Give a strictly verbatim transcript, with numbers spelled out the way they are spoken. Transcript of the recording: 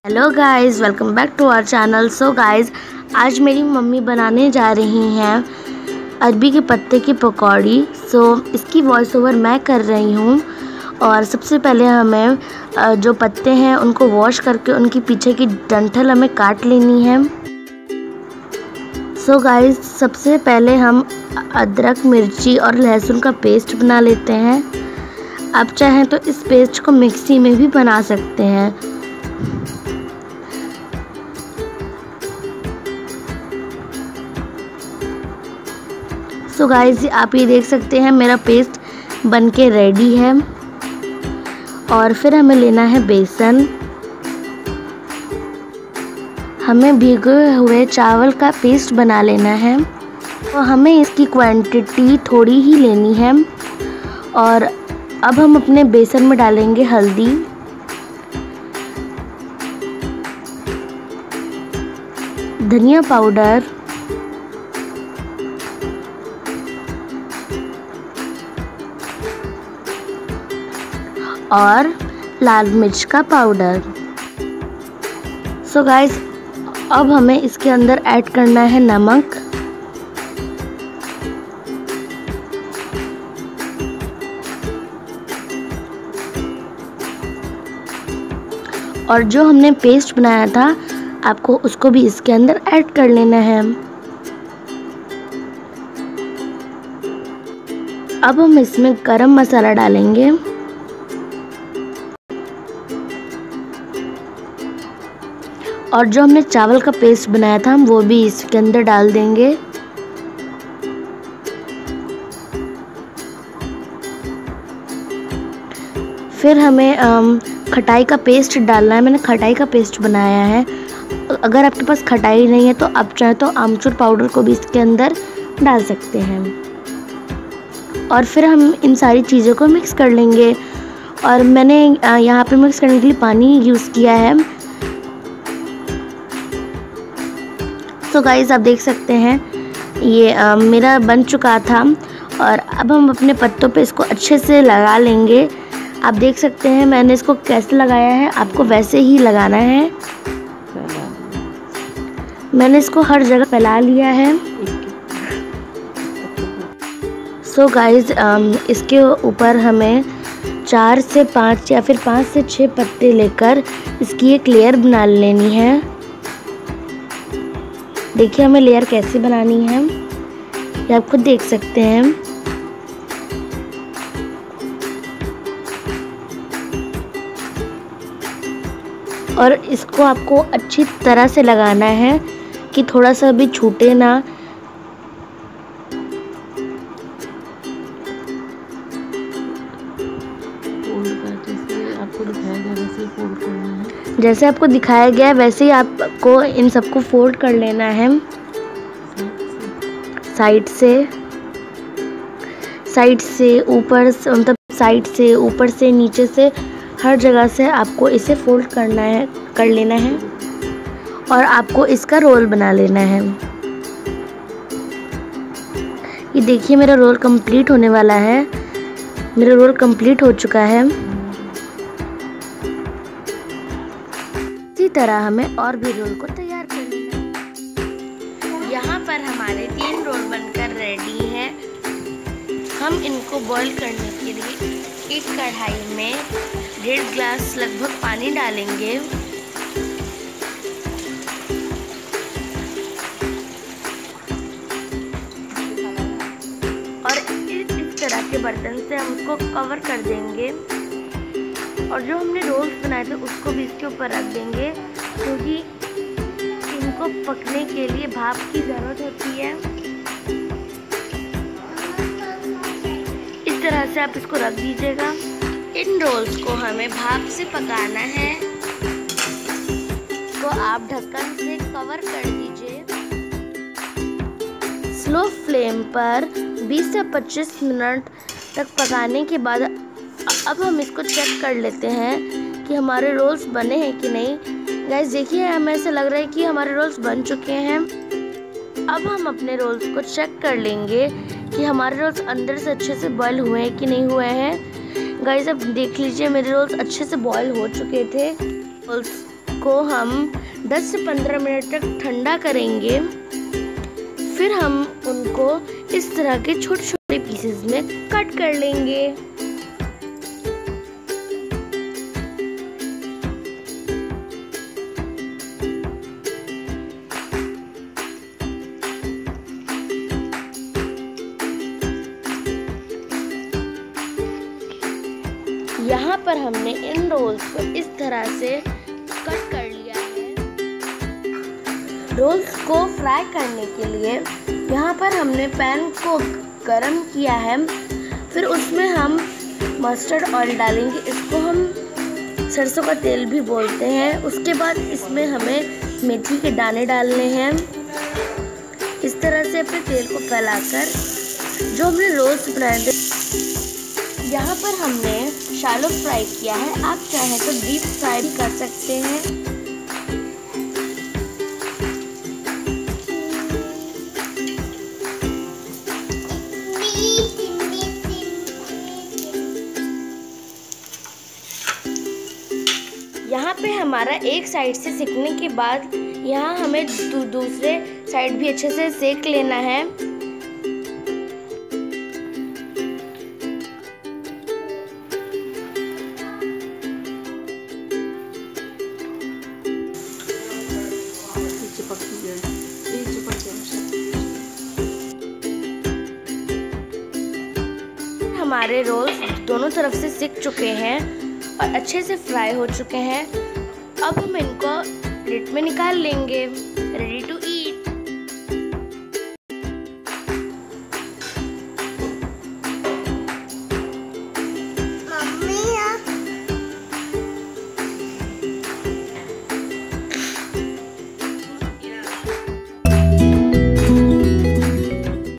Hello guys, welcome back to our channel. So guys, आज मेरी mummy बनाने जा रही हैं अरबी के पत्ते की पकौड़ी। सो so, इसकी वॉइस ओवर मैं कर रही हूँ। और सबसे पहले हमें जो पत्ते हैं उनको वॉश करके उनकी पीछे की डंठल हमें काट लेनी है। सो so गाइस, सबसे पहले हम अदरक, मिर्ची और लहसुन का पेस्ट बना लेते हैं। आप चाहें तो इस पेस्ट को मिक्सी में भी बना सकते हैं। सो so गाइस, आप ये देख सकते हैं मेरा पेस्ट बनके रेडी है। और फिर हमें लेना है बेसन। हमें भीगे हुए चावल का पेस्ट बना लेना है। तो हमें इसकी क्वांटिटी थोड़ी ही लेनी है। और अब हम अपने बेसन में डालेंगे हल्दी, धनिया पाउडर, और लाल मिर्च का पाउडर। सो गाइस, अब हमें इसके अंदर ऐड करना है नमक, और जो हमने पेस्ट बनाया था आपको उसको भी इसके अंदर ऐड कर लेना है। अब हम इसमें गरम मसाला डालेंगे और जो हमने चावल का पेस्ट बनाया था हम वो भी इसके अंदर डाल देंगे। फिर हमें खटाई का पेस्ट डालना है। मैंने खटाई का पेस्ट बनाया है। अगर आपके पास खटाई नहीं है तो आप चाहे तो आमचूर पाउडर को भी इसके अंदर डाल सकते हैं। और फिर हम इन सारी चीज़ों को मिक्स कर लेंगे। और मैंने यहाँ पे मिक्स करने के लिए पानी यूज़ किया है। तो गाइस, आप देख सकते हैं ये आ, मेरा बन चुका था। और अब हम अपने पत्तों पे इसको अच्छे से लगा लेंगे। आप देख सकते हैं मैंने इसको कैसे लगाया है, आपको वैसे ही लगाना है। मैंने इसको हर जगह फैला लिया है। सो गाइस, इसके ऊपर हमें चार से पाँच या फिर पाँच से छः पत्ते लेकर इसकी एक लेयर बना लेनी है। देखिए हमें लेयर कैसे बनानी है, ये आप खुद देख सकते हैं। और इसको आपको अच्छी तरह से लगाना है कि थोड़ा सा भी छूटे ना। आपको दिखाया गया वैसे ही फोल्ड करना है। जैसे आपको दिखाया गया है वैसे ही आपको इन सबको फोल्ड कर लेना है। साइड से साइड से ऊपर, मतलब साइड से ऊपर से नीचे से हर जगह से आपको इसे फोल्ड करना है कर लेना है। और आपको इसका रोल बना लेना है। ये देखिए मेरा रोल कंप्लीट होने वाला है। मेरा रोल कंप्लीट हो चुका है। इसी तरह हमें और भी रोल को तैयार करना है। यहाँ पर हमारे तीन रोल बनकर रेडी हैं। हम इनको बॉईल करने के लिए एक कढ़ाई में डेढ़ ग्लास लगभग पानी डालेंगे। और इस तरह के बर्तन से हम उसको कवर कर देंगे। और जो हमने रोल्स बनाए थे उसको भी इसके ऊपर रख देंगे, क्योंकि इनको पकने के लिए भाप की ज़रूरत होती है। इस तरह से आप इसको रख दीजिएगा। इन रोल्स को हमें भाप से पकाना है, तो आप ढक्कन से कवर कर दीजिए। स्लो फ्लेम पर बीस से पच्चीस मिनट तक पकाने के बाद अब हम इसको चेक कर लेते हैं कि हमारे रोल्स बने हैं कि नहीं। गाइस देखिए, हमें ऐसा लग रहा है कि हमारे रोल्स बन चुके हैं। अब हम अपने रोल्स को चेक कर लेंगे कि हमारे रोल्स अंदर से अच्छे से बॉईल हुए हैं कि नहीं हुए हैं। गाइस अब देख लीजिए, मेरे रोल्स अच्छे से बॉईल हो चुके थे। रोल्स को हम दस से पंद्रह मिनट तक ठंडा करेंगे। फिर हम उनको इस तरह के छोटे छोटे पीसेस में कट कर लेंगे। यहाँ पर हमने इन रोल्स को इस तरह से कट कर लिया है। रोल्स को फ्राई करने के लिए यहाँ पर हमने पैन को गरम किया है। फिर उसमें हम मस्टर्ड ऑयल डालेंगे, इसको हम सरसों का तेल भी बोलते हैं। उसके बाद इसमें हमें मेथी के दाने डालने हैं। इस तरह से अपने तेल को फैलाकर जो हमने रोल्स बनाए थे यहाँ पर हमने शैलो फ्राई किया है। आप चाहें तो डीप फ्राई भी कर सकते हैं। यहाँ पे हमारा एक साइड से सिकने के बाद यहाँ हमें दू, दूसरे साइड भी अच्छे से सेक लेना है। हमारे रोल्स दोनों तरफ से सिक चुके हैं और अच्छे से फ्राई हो चुके हैं। अब हम इनको प्लेट में निकाल लेंगे। Ready to eat.